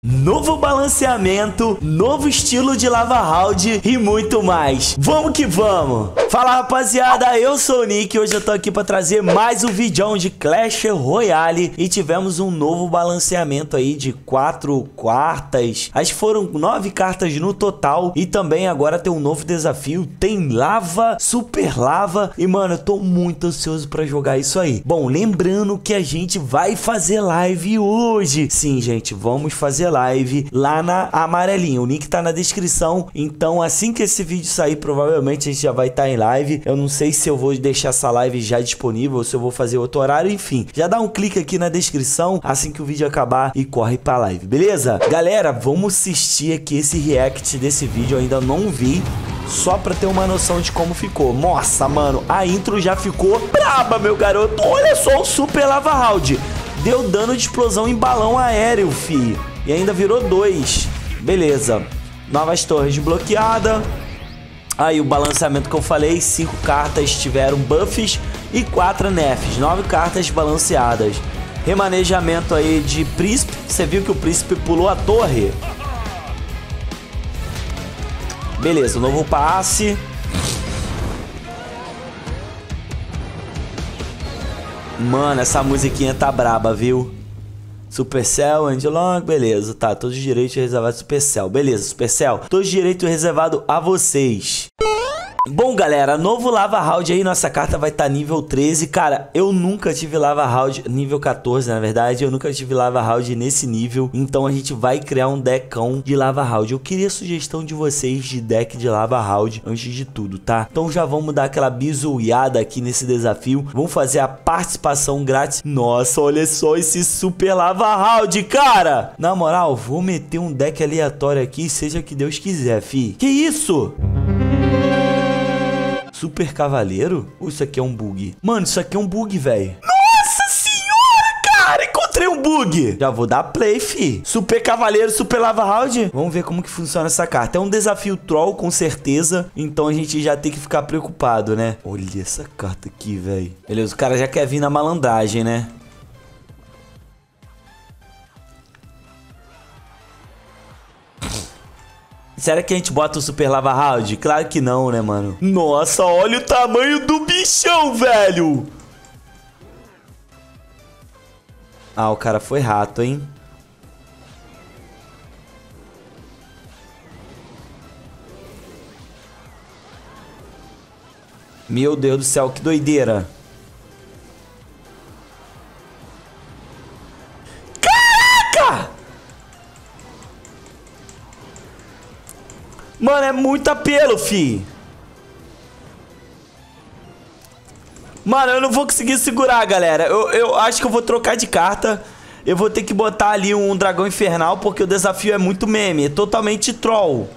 Novo balanceamento, novo estilo de lava round e muito mais. Vamos que vamos! Fala rapaziada, eu sou o Nick e hoje eu tô aqui pra trazer mais um vídeo de Clash Royale. E tivemos um novo balanceamento aí de 4 cartas. Acho que foram 9 cartas no total. E também agora tem um novo desafio, tem lava, super lava. E mano, eu tô muito ansioso pra jogar isso aí. Bom, lembrando que a gente vai fazer live hoje. Sim, gente, vamos fazer live lá na amarelinha. O link tá na descrição. Então assim que esse vídeo sair, provavelmente a gente já vai estar em live. Eu não sei se eu vou deixar essa live já disponível ou se eu vou fazer outro horário. Enfim, já dá um clique aqui na descrição assim que o vídeo acabar e corre pra live, beleza? Galera, vamos assistir aqui esse react desse vídeo. Eu ainda não vi, só pra ter uma noção de como ficou. Nossa, mano, a intro já ficou braba, meu garoto. Olha só o super lava round. Deu dano de explosão em balão aéreo, fi. E ainda virou 2. Beleza. Novas torres desbloqueada. Aí o balanceamento que eu falei. 5 cartas tiveram buffs e 4 nerfs. 9 cartas balanceadas. Remanejamento aí de príncipe. Você viu que o príncipe pulou a torre? Beleza, novo passe. Mano, essa musiquinha tá braba, viu? Supercell, Angelong, beleza, tá, todos os direitos reservados a Supercell, beleza, Supercell, todos os direitos reservados a vocês. Bom, galera, novo lava round aí, nossa carta vai estar nível 13, cara, eu nunca tive lava round, nível 14 na verdade, eu nunca tive lava round nesse nível, então a gente vai criar um deckão de lava round. Eu queria sugestão de vocês de deck de lava round antes de tudo, tá? Então já vamos dar aquela bizuiada aqui nesse desafio, vamos fazer a participação grátis. Nossa, olha só esse super lava round, cara! Na moral, vou meter um deck aleatório aqui, seja que Deus quiser, fi. Que isso? Super cavaleiro? Ou isso aqui é um bug? Mano, isso aqui é um bug, velho. Nossa senhora, cara! Encontrei um bug! Já vou dar play, fi. Super cavaleiro, super lava round. Vamos ver como que funciona essa carta. É um desafio troll, com certeza. Então a gente já tem que ficar preocupado, né? Olha essa carta aqui, velho. Beleza, o cara já quer vir na malandragem, né? Será que a gente bota o super lava round? Claro que não, né, mano? Nossa, olha o tamanho do bichão, velho! Ah, o cara foi rato, hein? Meu Deus do céu, que doideira! Mano, é muito apelo, fi. Mano, eu não vou conseguir segurar, galera. Eu acho que eu vou trocar de carta. Eu vou ter que botar ali um dragão infernal, porque o desafio é muito meme. É totalmente troll.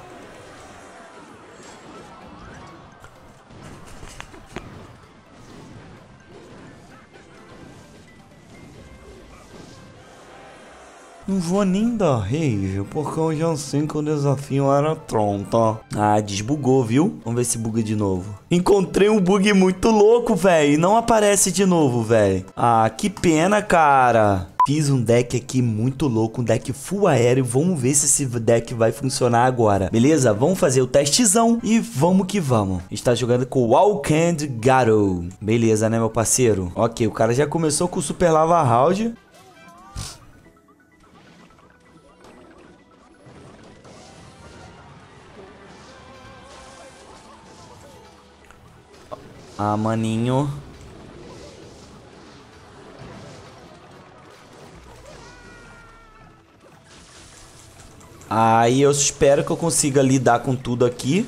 Não vou nem dar rage, porque eu já sei que o desafio era Tron, tá? Ah, desbugou, viu? Vamos ver se buga de novo. Encontrei um bug muito louco, velho. Não aparece de novo, velho. Ah, que pena, cara. Fiz um deck aqui muito louco, um deck full aéreo. Vamos ver se esse deck vai funcionar agora. Beleza? Vamos fazer o testzão e vamos que vamos. Está jogando com o Walkend Garo. Beleza, né, meu parceiro? Ok, o cara já começou com o Super Lava Round. Ah, maninho. Aí eu espero que eu consiga lidar com tudo aqui.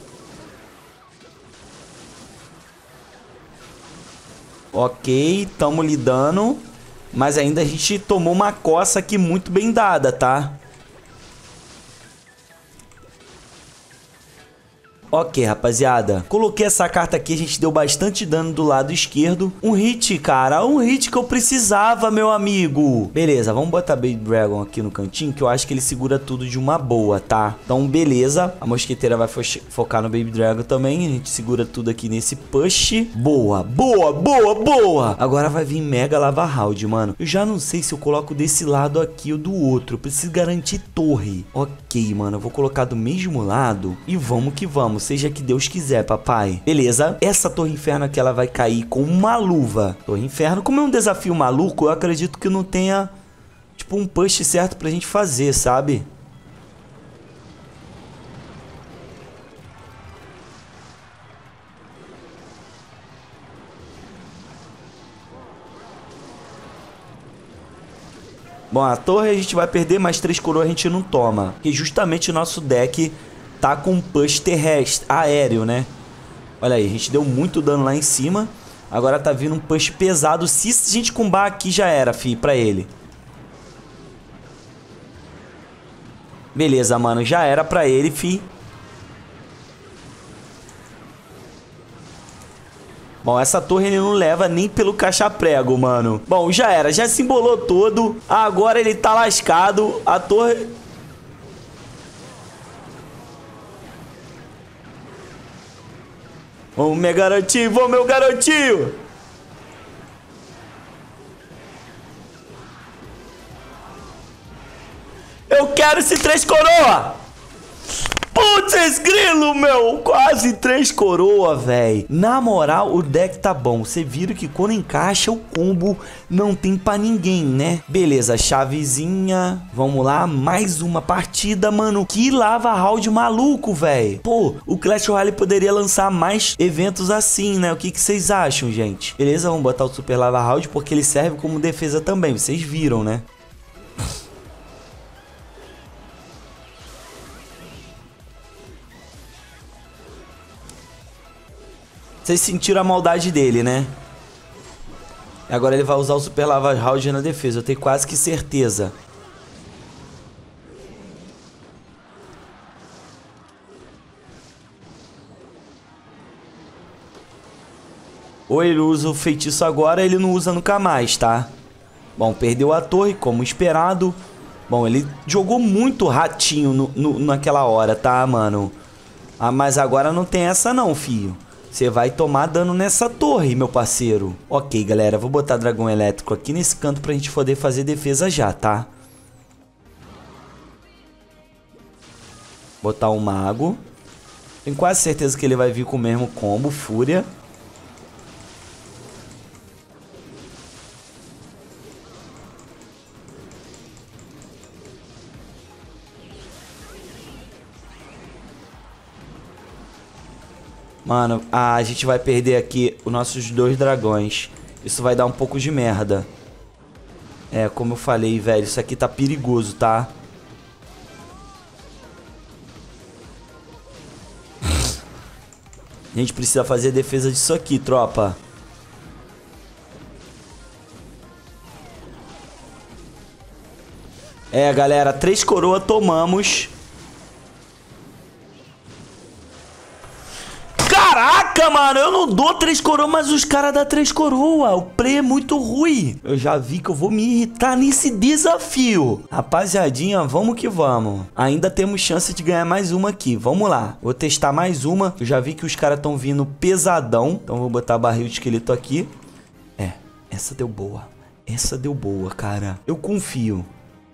Ok, tamo lidando. Mas ainda a gente tomou uma coça aqui muito bem dada, tá? Ok, rapaziada. Coloquei essa carta aqui, a gente deu bastante dano do lado esquerdo. Um hit, cara. Um hit que eu precisava, meu amigo. Beleza, vamos botar Baby Dragon aqui no cantinho, que eu acho que ele segura tudo de uma boa, tá? Então, beleza. A mosqueteira vai focar no Baby Dragon também. A gente segura tudo aqui nesse push. Boa, boa, boa, boa. Agora vai vir Mega Lava Round, mano. Eu já não sei se eu coloco desse lado aqui ou do outro. Eu preciso garantir torre. Ok, mano. Eu vou colocar do mesmo lado e vamos que vamos. Seja que Deus quiser, papai. Beleza. Essa Torre Inferno aqui, ela vai cair com uma luva. Torre Inferno, como é um desafio maluco, eu acredito que não tenha, tipo, um push certo pra gente fazer, sabe? Bom, a torre a gente vai perder, mas 3 coroas a gente não toma. Porque justamente o nosso deck tá com um push terrestre, aéreo, né? Olha aí, a gente deu muito dano lá em cima. Agora tá vindo um push pesado. Se a gente combar aqui, já era, fi, pra ele. Beleza, mano, já era pra ele, fi. Bom, essa torre ele não leva nem pelo caixa-prego, mano. Bom, já era, já se embolou todo. Agora ele tá lascado. A torre... Vamos, meu garotinho, vamos, meu garotinho. Eu quero esse 3 coroa. Putz, grilo, meu. Quase 3 coroa, velho. Na moral, o deck tá bom. Você viram que quando encaixa o combo, não tem pra ninguém, né? Beleza, chavezinha. Vamos lá, mais uma partida, mano. Que lava round maluco, velho. Pô, o Clash Royale poderia lançar mais eventos assim, né? O que vocês acham, gente? Beleza, vamos botar o Super Lava Round porque ele serve como defesa também. Vocês viram, né? Vocês sentiram a maldade dele, né? Agora ele vai usar o Super Lava Round na defesa. Eu tenho quase que certeza. Ou ele usa o feitiço agora, ele não usa nunca mais, tá? Bom, perdeu a torre, como esperado. Bom, ele jogou muito ratinho naquela hora, tá, mano? Ah, mas agora não tem essa não, filho. Você vai tomar dano nessa torre, meu parceiro. Ok, galera. Vou botar dragão elétrico aqui nesse canto pra gente poder fazer defesa já, tá? Botar um mago. Tenho quase certeza que ele vai vir com o mesmo combo, fúria. Mano, a gente vai perder aqui os nossos 2 dragões. Isso vai dar um pouco de merda. É, como eu falei, velho, isso aqui tá perigoso, tá? A gente precisa fazer a defesa disso aqui, tropa. É, galera, 3 coroas tomamos. Caraca, mano, eu não dou 3 coroas, mas os caras dão 3 coroas. O play é muito ruim. Eu já vi que eu vou me irritar nesse desafio. Rapaziadinha, vamos que vamos. Ainda temos chance de ganhar mais uma aqui. Vamos lá. Vou testar mais uma. Eu já vi que os caras estão vindo pesadão. Então vou botar barril de esqueleto aqui. É, essa deu boa. Essa deu boa, cara. Eu confio.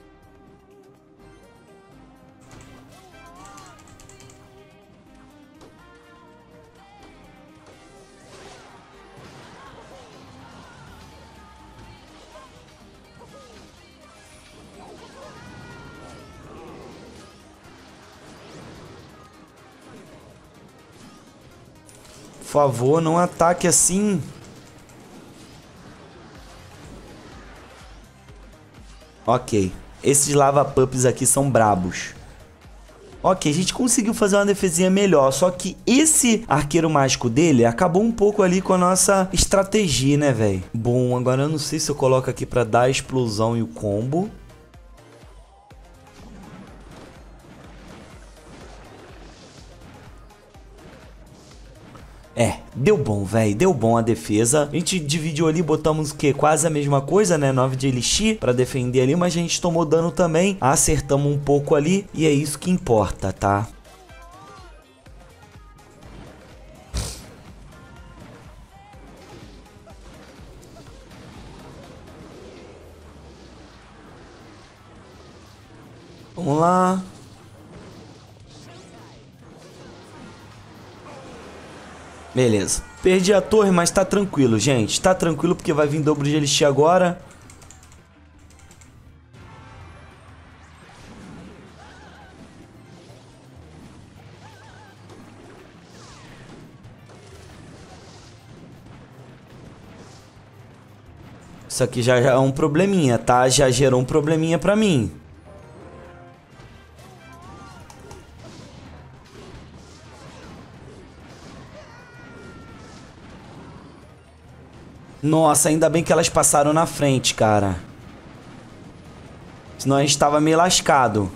Por favor, não ataque assim. Ok. Esses lava pups aqui são brabos. Ok, a gente conseguiu fazer uma defesinha melhor. Só que esse arqueiro mágico dele acabou um pouco ali com a nossa estratégia, né, velho? Bom, agora eu não sei se eu coloco aqui pra dar a explosão e o combo. É, deu bom, velho. Deu bom a defesa. A gente dividiu ali, botamos o quê? Quase a mesma coisa, né? 9 de elixir pra defender ali, mas a gente tomou dano também. Acertamos um pouco ali e é isso que importa, tá? Vamos lá. Beleza. Perdi a torre, mas tá tranquilo, gente. Tá tranquilo porque vai vir dobro de elixir agora. Isso aqui já é um probleminha, tá? Já gerou um probleminha pra mim. Nossa, ainda bem que elas passaram na frente, cara. Senão a gente tava meio lascado.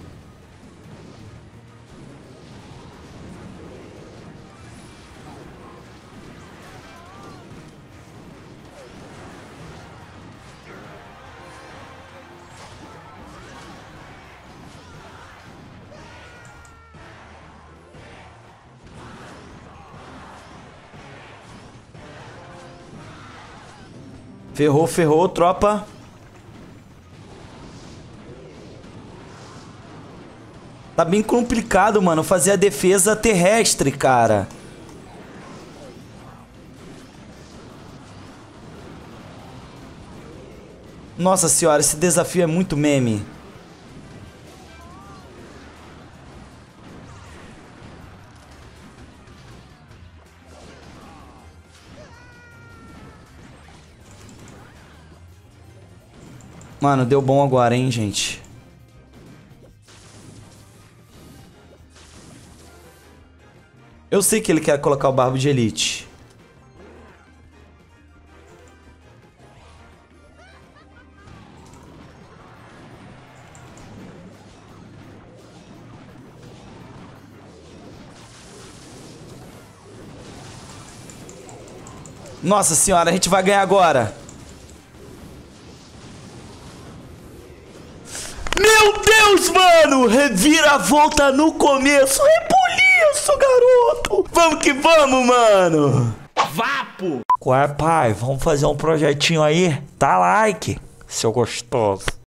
Ferrou, ferrou, tropa. Tá bem complicado, mano, fazer a defesa terrestre, cara. Nossa senhora, esse desafio é muito meme. Mano, deu bom agora, hein, gente. Eu sei que ele quer colocar o Barbo de Elite. Nossa senhora, a gente vai ganhar agora. Meu Deus, mano! Reviravolta no começo. É por isso, garoto! Vamos que vamos, mano! Vapo! Qual é, pai? Vamos fazer um projetinho aí? Dá like, seu gostoso.